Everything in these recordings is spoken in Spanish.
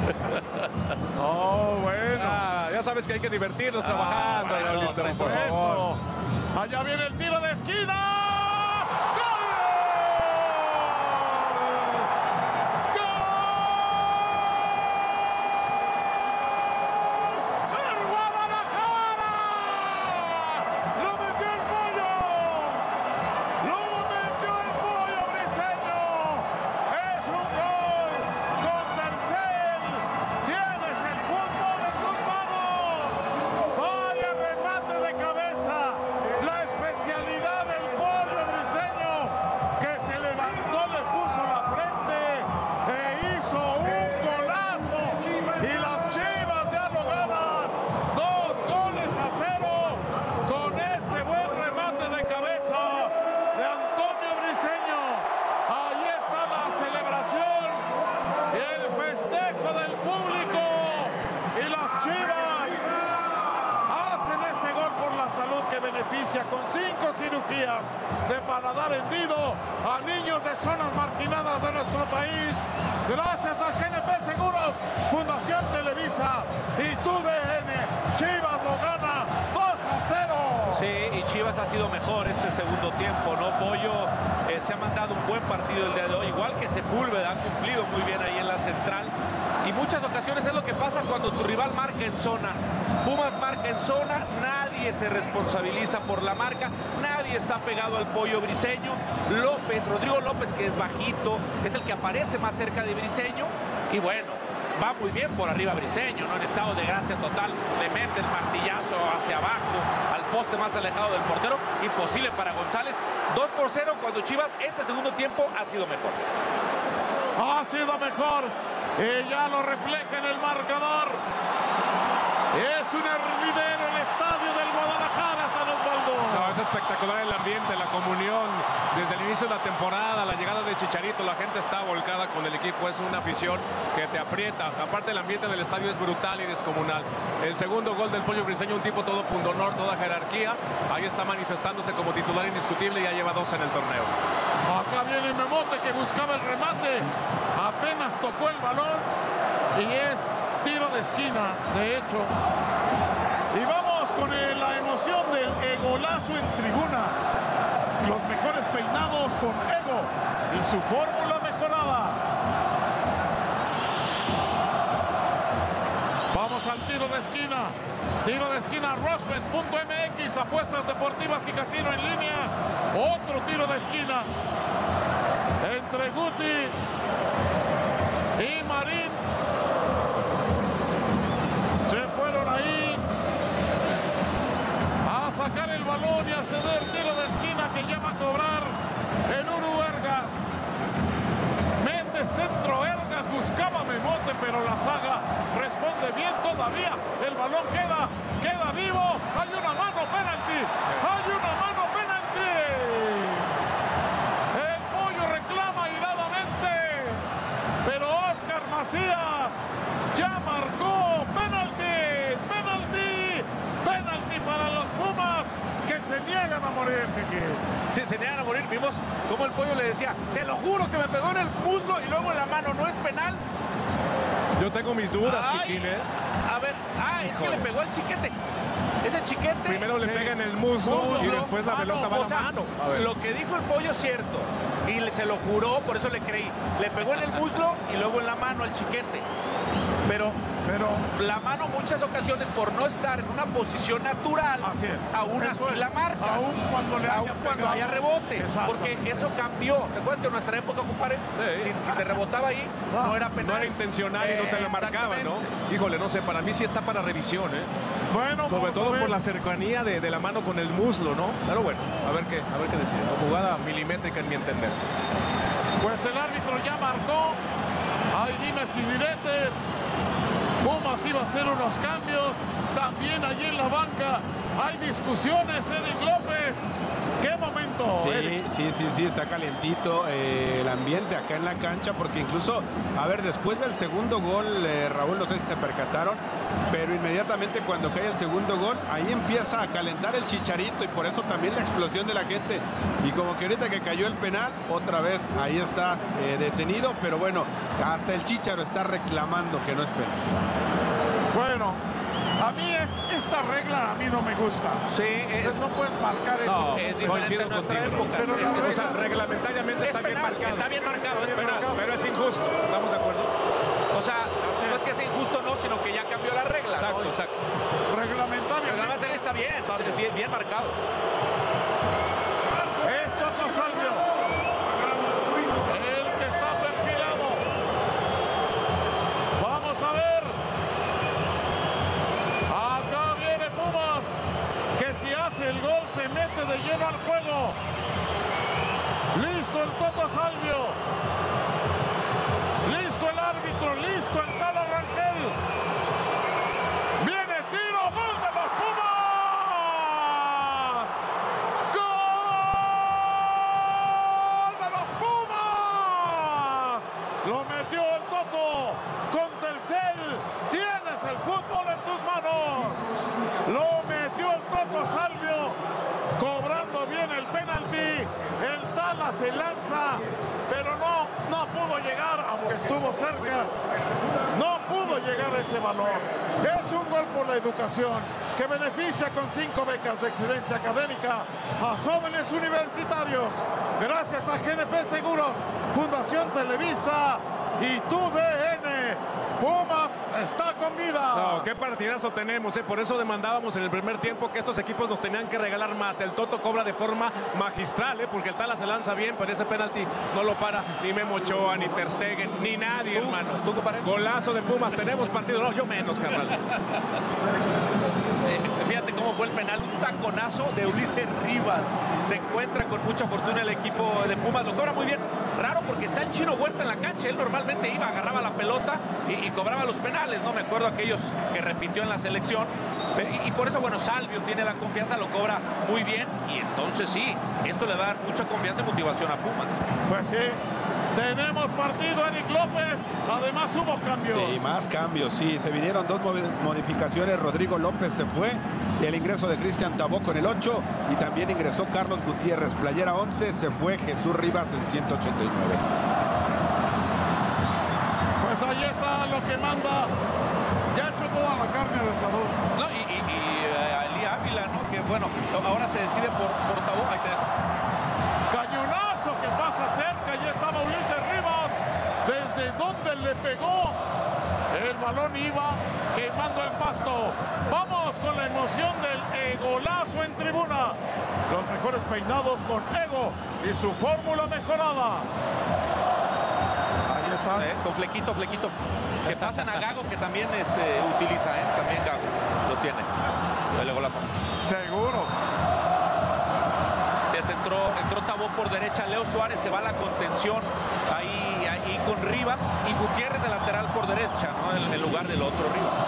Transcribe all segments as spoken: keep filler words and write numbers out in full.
Oh, bueno. Ah, ya sabes que hay que divertirnos Ah, trabajando. bueno, Raulito, por por favor. supuesto. Allá viene el tiro de esquina. Beneficia con cinco cirugías de paladar hendido a niños de zonas marginadas de nuestro país. Gracias a G N P Seguros, Fundación Televisa y T V N. Chivas lo gana dos a cero. Sí, y Chivas ha sido mejor este segundo tiempo, ¿no? Pollo eh, se ha mandado un buen partido el día de hoy, igual que Sepúlveda, ha cumplido muy bien ahí en la central. Y muchas ocasiones es lo que pasa cuando tu rival marca en zona. Pumas marca en zona, nadie se responsabiliza por la marca, nadie está pegado al Pollo Briseño. López, Rodrigo López, que es bajito, es el que aparece más cerca de Briseño. Y bueno, va muy bien por arriba Briseño, ¿no? En estado de gracia total, le mete el martillazo hacia abajo, al poste más alejado del portero. Imposible para González. dos por cero cuando Chivas este segundo tiempo ha sido mejor. Ha sido mejor. Y ya lo refleja en el marcador. Es un hervidero el estadio del Guadalajara, San Osvaldo. No, es espectacular el ambiente, la comunión. Desde el inicio de la temporada, la llegada de Chicharito, la gente está volcada con el equipo. Es una afición que te aprieta. Aparte, el ambiente del estadio es brutal y descomunal. El segundo gol del Pollo Briseño, un tipo todo pundonor, toda jerarquía. Ahí está manifestándose como titular indiscutible y ya lleva dos en el torneo. Acá viene Memote, que buscaba el remate. Apenas tocó el balón y es tiro de esquina, de hecho. Y vamos con el, la emoción del egolazo en tribuna. Los mejores peinados con Ego y su fórmula mejorada. Vamos al tiro de esquina. Tiro de esquina, Rosbet punto M X, apuestas deportivas y casino en línea. Otro tiro de esquina entre Guti y Marín. Se fueron ahí a sacar el balón y a ceder tiro de esquina que ya va a cobrar el Uru Ergas. Mete centro Ergas, buscaba Memote, pero la saga responde bien todavía. El balón queda, queda vivo. Hay una mano penalti. Hay una mano penalti. El Pollo reclama iradamente, pero Oscar Macías ya marcó penalti, penalti, penalti para los Pumas que se niegan a morir, Kiki. Sí, se niegan a morir. Vimos cómo el Pollo le decía, te lo juro que me pegó en el muslo y luego en la mano. ¿No es penal? Yo tengo mis dudas, Ay, Kikín, ¿eh? A ver, ah, es que le pegó al chiquete. Ese chiquete. Primero le pega en el muslo, muslo y después la pelota va a la sea, mano. A lo que dijo el Pollo es cierto. Y le, se lo juró, por eso le creí. Le pegó en el muslo y luego en la mano al chiquete. Pero, pero la mano muchas ocasiones por no estar en una posición natural, así es. aún Eso así es. la marca. Aún cuando le haya, aún cuando haya rebote. Porque eso cambió. ¿Recuerdas que en nuestra época, compadre, sí. si, si te rebotaba ahí, no, no era penal? No era intencional y no te la marcaba, ¿no? Híjole, no sé, para mí sí está para revisión, ¿eh? Bueno, sobre todo por la cercanía de, de la mano con el muslo, ¿no? Pero bueno, a ver qué, a ver qué decide. Una jugada milimétrica en mi entender. Pues el árbitro ya marcó. Hay dimes y diretes. Pumas iba a hacer unos cambios. también allí en la banca. Hay discusiones, Eric López. ¡Qué momento! Sí, Eric. sí, sí, sí, está calientito eh, el ambiente acá en la cancha, porque incluso, a ver, después del segundo gol, eh, Raúl, no sé si se percataron, pero inmediatamente cuando cae el segundo gol, ahí empieza a calentar el Chicharito y por eso también la explosión de la gente. Y como que ahorita que cayó el penal, otra vez ahí está eh, detenido, pero bueno, hasta el Chicharo está reclamando que no es penal. Bueno, a mí es, esta regla a mí no me gusta. Sí, Entonces es, no puedes marcar eso. no, es diferente Coincido en nuestra contigo. época. Pero Es- la es- O regla- sea, reglamentariamente es está bien penal, marcado. está bien marcado, es Pero, penal. pero es injusto, ¿estamos de acuerdo? O sea, no es que sea injusto, no, sino que ya cambió la regla. Exacto, ¿no? exacto. Reglamentariamente. Reglamentariamente está bien, es bien, bien marcado. Es Toto Salvio, el que está perfilado. Vamos a ver. Acá viene Pumas, que si hace el gol se mete de lleno al juego. Listo el Toto Salvio. Listo el árbitro, listo el Tala Rangel. Viene tiro, gol de los Pumas. ¡Gol de los Pumas! Lo metió el Toto con Telcel. Tienes el fútbol en tus manos. Lo metió el Toto Salvio, cobrando bien el penalti. El Tala se lanza, pero no, no pudo llegar, aunque estuvo cerca. No pudo llegar a ese balón. Es un gol por la educación que beneficia con cinco becas de excelencia académica a jóvenes universitarios. Gracias a G N P Seguros, Fundación Televisa y tu D N. Pumas está con vida. No, qué partidazo tenemos, ¿eh? Por eso demandábamos en el primer tiempo que estos equipos nos tenían que regalar más. El Toto cobra de forma magistral, ¿eh? Porque el Tala se lanza bien, pero ese penalti no lo para ni Memo Ochoa, ni Ter Stegen, ni nadie, hermano. ¿Tú, compadre? Golazo de Pumas, tenemos partido. No, yo menos, carnal. Eh, Fíjate cómo fue el penal, un taconazo de Ulises Rivas. Se encuentra con mucha fortuna el equipo de Pumas, lo cobra muy bien. Raro porque está el Chino Huerta en la cancha. Él normalmente iba, agarraba la pelota y, y cobraba los penales. No me acuerdo aquellos que repitió en la selección. Y, y por eso, bueno, Salvio tiene la confianza, lo cobra muy bien. Y entonces sí, esto le va a dar mucha confianza y motivación a Pumas. Pues sí, tenemos partido, Eric López. Además hubo cambios. Y más cambios, sí, se vinieron dos modificaciones. Rodrigo López se fue, y el ingreso de Cristian Taboco en el ocho, y también ingresó Carlos Gutiérrez, playera once, se fue Jesús Rivas en ciento ochenta y nueve. Pues ahí está lo que manda. Ya echó toda la carne al asador. No, y, y, y eh, Ali Ávila, ¿no? Que bueno, ahora se decide por, por Tabó. Ahí te... Cañonazo que pasa cerca. Ya estaba Ulises Rivas. Desde donde le pegó. El balón iba quemando el pasto. Vamos con la emoción del egolazo en tribuna. Los mejores peinados con Ego y su fórmula mejorada. Ahí está. Eh, con flequito, flequito. Que pasan a Gago, que también este, utiliza, ¿eh? También Gago lo tiene. El golazo. Seguro. Fíjate, entró, entró Tabó por derecha, Leo Suárez se va a la contención ahí, ahí con Rivas y Gutiérrez de lateral por derecha, ¿no? En, en lugar del otro Rivas.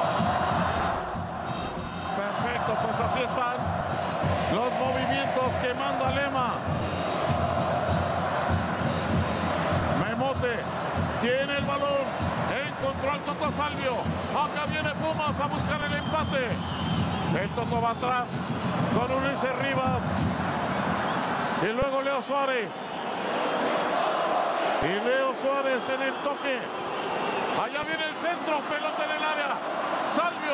Perfecto, pues así están los movimientos que manda Lema. Memote tiene el balón, encontró al Toto Salvio. Acá viene Pumas a buscar el empate. El Toto va atrás con Ulises Rivas. Y luego Leo Suárez. Y Leo Suárez en el toque. Allá viene el centro, pelota en el área. Salvio.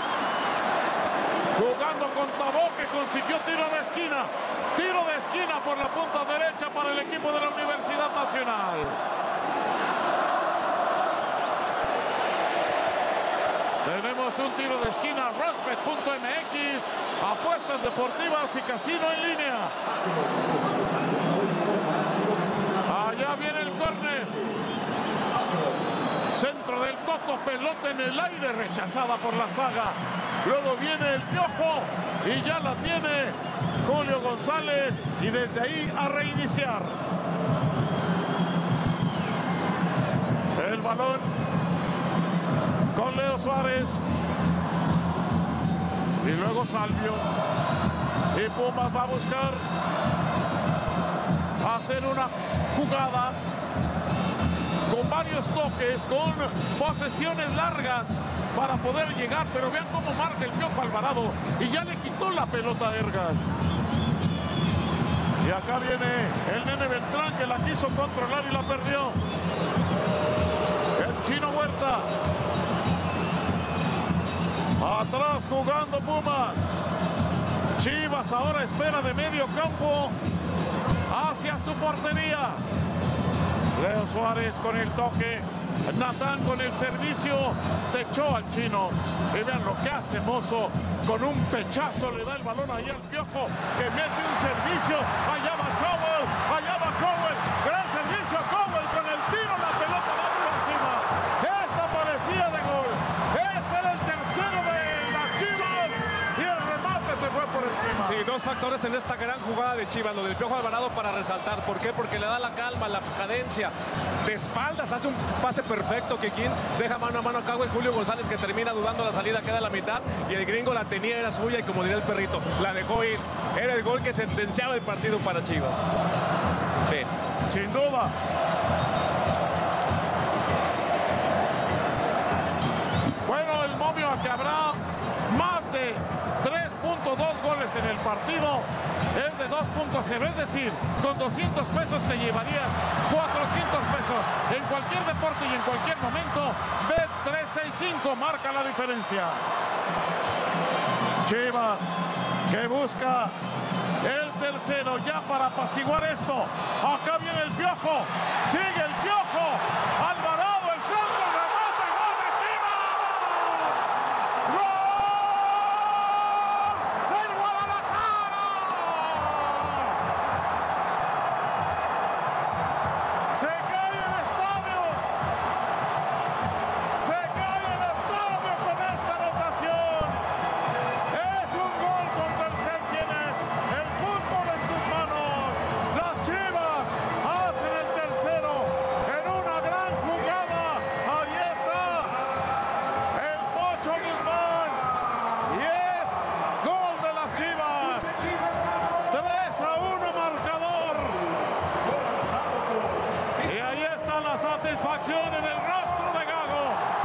Jugando con Tabó, que consiguió tiro de esquina. Tiro de esquina por la punta derecha para el equipo de la Universidad Nacional. Tenemos un tiro de esquina. Rosbet punto M X. Apuestas deportivas y casino en línea. Allá viene el córner. Centro del Toto, pelota en el aire, rechazada por la zaga. Luego viene el Piojo y ya la tiene Julio González, y desde ahí a reiniciar. El balón con Leo Suárez. Y luego Salvio. Y Pumas va a buscar hacer una jugada con varios toques, con posesiones largas para poder llegar, pero vean cómo marca el Piojo Alvarado y ya le quitó la pelota a Ergas. Y acá viene el Nene Beltrán, que la quiso controlar y la perdió. El Chino Huerta. Atrás jugando Pumas. Chivas ahora espera de medio campo hacia su portería. Leo Suárez con el toque. Natán con el servicio. Techó al Chino. Y vean lo que hace Mozo. Con un pechazo le da el balón ahí al Piojo, que mete un servicio. Allá va Cowell. Allá va Cowell. Gran servicio a Cowell con el tiro. La pelota va por encima. Esta parecía de gol. Este era el tercero de las Chivas. Y el remate se fue por encima. Sí, dos factores en esta gran jugada de Chivas. Lo del Piojo Alvarado para resaltar. ¿Por qué? Porque le da la calma, la cadencia. De espaldas hace un pase perfecto. Que quien deja mano a mano a Cowell. Julio González, que termina dudando la salida, queda a la mitad. Y el gringo la tenía, era suya. Y como diría el perrito, la dejó ir. Era el gol que sentenciaba el partido para Chivas. Sí, sin duda. Bueno, el momio a que habrá más de tres punto dos goles en el partido es de dos punto cero, es decir, con doscientos pesos te llevarías cuatrocientos pesos en cualquier deporte y en cualquier momento. Bet trescientos sesenta y cinco marca la diferencia. Chivas que busca el tercero ya para apaciguar esto. Acá viene el Piojo, sigue el Piojo, Alvarado, el centro, el remate, gol de Chivas. ¡Gol del Guadalajara! Se cae el estadio, se cae el estadio con esta anotación. Es un gol con Telcel, quien es el fútbol en tus manos. Las Chivas hacen el tercero en una gran jugada. Ahí está el Pocho Guzmán y es gol de las Chivas. tres a uno marcador. Y ahí está la satisfacción en el rostro de Gago.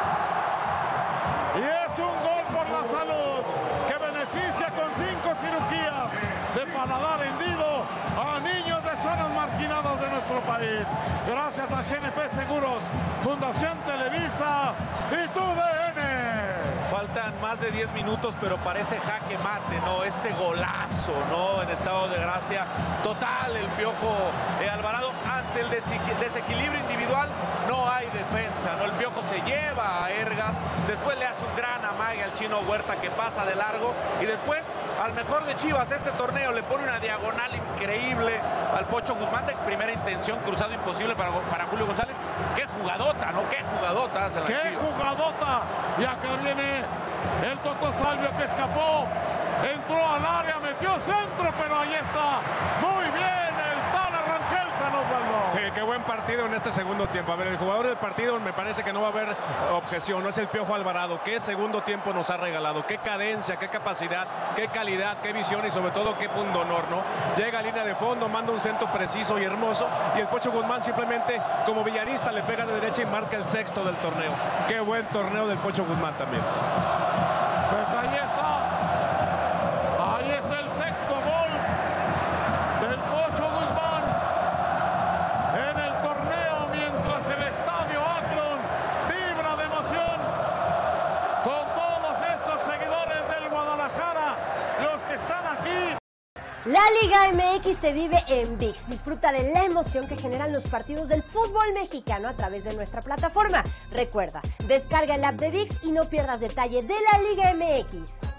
Y es un gol por la salud que beneficia con cinco cirugías de paladar hendido a niños de zonas marginadas de nuestro país. Gracias a G N P Seguros, Fundación Televisa y tu D N. Faltan más de diez minutos, pero parece jaque mate, ¿no? Este golazo, ¿no? En estado de gracia total, el Piojo eh, Alvarado ante el des desequilibrio individual. No hay defensa, ¿no? El Piojo se lleva a Ergas, después le hace un gran amague al Chino Huerta, que pasa de largo, y después al mejor de Chivas este torneo le pone una diagonal increíble al Pocho Guzmán de primera intención, cruzado imposible para, para Julio González. ¡Qué jugadota, ¿no? ¡Qué jugadota hace la ¡Qué Chivas! jugadota! Y acá viene el Toto Salvio, que escapó, entró al área, metió centro, pero ahí está. Muy bien el Tana Rangel, San Osvaldo. Sí, qué buen partido en este segundo tiempo. A ver, el jugador del partido me parece que no va a haber objeción, no es el Piojo Alvarado. Qué segundo tiempo nos ha regalado, qué cadencia, qué capacidad, qué calidad, qué visión y sobre todo qué pundonor, ¿no? Llega a línea de fondo, manda un centro preciso y hermoso, y el Pocho Guzmán simplemente como villarista le pega de derecha y marca el sexto del torneo. Qué buen torneo del Pocho Guzmán también. Pues ahí está. Ahí está el sexto gol del Pocho Guzmán en el torneo, mientras el estadio Akron vibra de emoción con todos estos seguidores del Guadalajara, los que están aquí. La Liga M X se vive en V I X. Disfruta de la emoción que generan los partidos del fútbol mexicano a través de nuestra plataforma. Recuerda, descarga el app de V I X y no pierdas detalle de la Liga M X.